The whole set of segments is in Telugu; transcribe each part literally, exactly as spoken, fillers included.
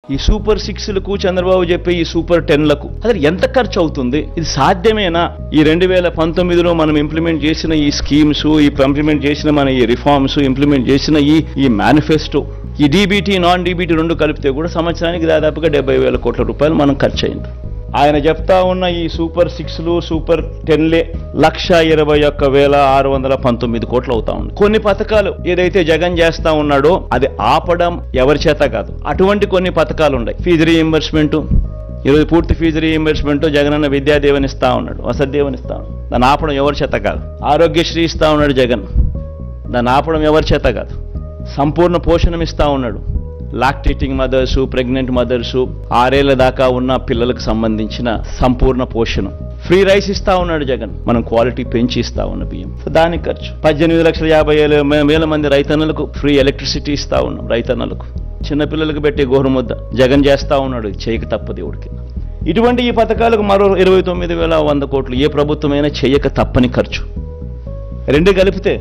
ఈ సూపర్ సిక్స్లకు చంద్రబాబు చెప్పే ఈ సూపర్ టెన్లకు అసలు ఎంత ఖర్చు అవుతుంది? ఇది సాధ్యమేనా? ఈ రెండు వేల పంతొమ్మిదిలో మనం ఇంప్లిమెంట్ చేసిన ఈ స్కీమ్స్, ఈ ఇంప్లిమెంట్ చేసిన మన ఈ రిఫార్మ్స్, ఇంప్లిమెంట్ చేసిన ఈ ఈ మేనిఫెస్టో, ఈ డీబీటీ నాన్ డీబీటీ రెండు కలిపితే కూడా సంవత్సరానికి దాదాపుగా డెబ్బై వేల కోట్ల రూపాయలు మనం ఖర్చు అయింది. ఆయన చెప్తా ఉన్న ఈ సూపర్ సిక్స్లు సూపర్ టెన్లే లక్ష ఇరవై ఒక్క వేల ఆరు వందల పంతొమ్మిది కోట్లు అవుతా ఉంది. కొన్ని పథకాలు ఏదైతే జగన్ చేస్తా ఉన్నాడో అది ఆపడం ఎవరి చేత కాదు. అటువంటి కొన్ని పథకాలు ఉన్నాయి. ఫీజు రీఎంబర్స్మెంట్, ఈరోజు పూర్తి ఫీజు రీఎంబర్స్మెంట్ జగనన్న విద్యాదేవని ఇస్తా ఉన్నాడు, వసతిదేవని ఇస్తా ఉన్నాడు. దాన్ని ఆపడం ఎవరి చేత కాదు. ఆరోగ్యశ్రీ ఇస్తా ఉన్నాడు జగన్, దాన్ని ఆపడం ఎవరి చేత కాదు. సంపూర్ణ పోషణం ఇస్తా ఉన్నాడు. లాక్టేటింగ్ మదర్స్, ప్రెగ్నెంట్ మదర్స్, ఆరేళ్ల దాకా ఉన్న పిల్లలకు సంబంధించిన సంపూర్ణ పోషణం. ఫ్రీ రైస్ ఇస్తా ఉన్నాడు జగన్, మనం క్వాలిటీ పెంచి ఇస్తా ఉన్న బియ్యం. దానికి ఖర్చు పద్దెనిమిది లక్షల యాభై వేల మంది రైతన్నలకు ఫ్రీ ఎలక్ట్రిసిటీ ఇస్తా ఉన్నాం. రైతన్నలకు, చిన్నపిల్లలకు పెట్టే గోరుముద్ద జగన్ చేస్తా ఉన్నాడు, చేయక తప్పదు దేవుడికి. ఇటువంటి ఈ పథకాలకు మరో ఇరవై తొమ్మిది వేల వంద కోట్లు ఏ ప్రభుత్వమైనా చేయక తప్పని ఖర్చు. రెండు కలిపితే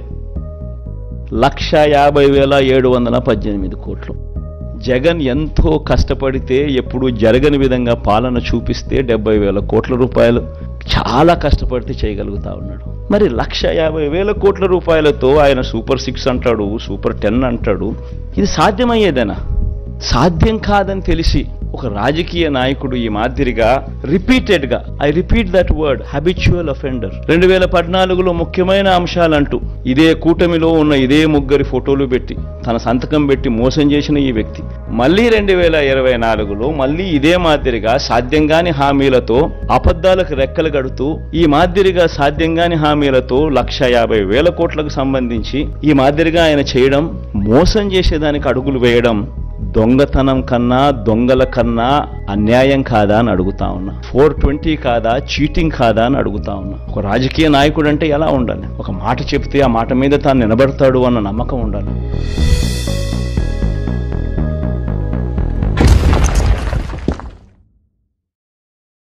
లక్ష యాభై వేల ఏడు వందల పద్దెనిమిది కోట్లు. జగన్ ఎంతో కష్టపడితే ఎప్పుడు జరగని విధంగా పాలన చూపిస్తే డెబ్బై వేల కోట్ల రూపాయలు చాలా కష్టపడితే చేయగలుగుతా ఉన్నాడు. మరి లక్ష యాభై వేల కోట్ల రూపాయలతో ఆయన సూపర్ సిక్స్ అంటాడు, సూపర్ టెన్ అంటాడు. ఇది సాధ్యమయ్యేదేనా? సాధ్యం కాదని తెలిసి ఒక రాజకీయ నాయకుడు ఈ మాదిరిగా రిపీటెడ్ గా, I repeat that word, habitual offender. రెండు వేల పద్నాలుగులో ముఖ్యమైన అంశాలంటూ ఇదే కూటమిలో ఉన్న ఇదే ముగ్గురి ఫోటోలు పెట్టి తన సంతకం పెట్టి మోసం చేసిన ఈ వ్యక్తి మళ్ళీ రెండు వేల ఇరవై నాలుగులో మళ్ళీ ఇదే మాదిరిగా సాధ్యంగాని హామీలతో అబద్ధాలకు రెక్కలు కడుతూ ఈ మాదిరిగా సాధ్యంగాని హామీలతో లక్ష యాభై వేల కోట్లకు సంబంధించి ఈ మాదిరిగా ఆయన చేయడం, మోసం చేసేదానికి అడుగులు వేయడం దొంగతనం కన్నా, దొంగల కన్నా అన్యాయం కాదా అని అడుగుతా ఉన్నా. ఫోర్ ట్వంటీ కాదా, చీటింగ్ కాదా అని అడుగుతా ఉన్నా. ఒక రాజకీయ నాయకుడు అంటే ఎలా ఉండాలి? ఒక మాట చెప్తే ఆ మాట మీద తాను నిలబడతాడు అన్న నమ్మకం ఉండాలి.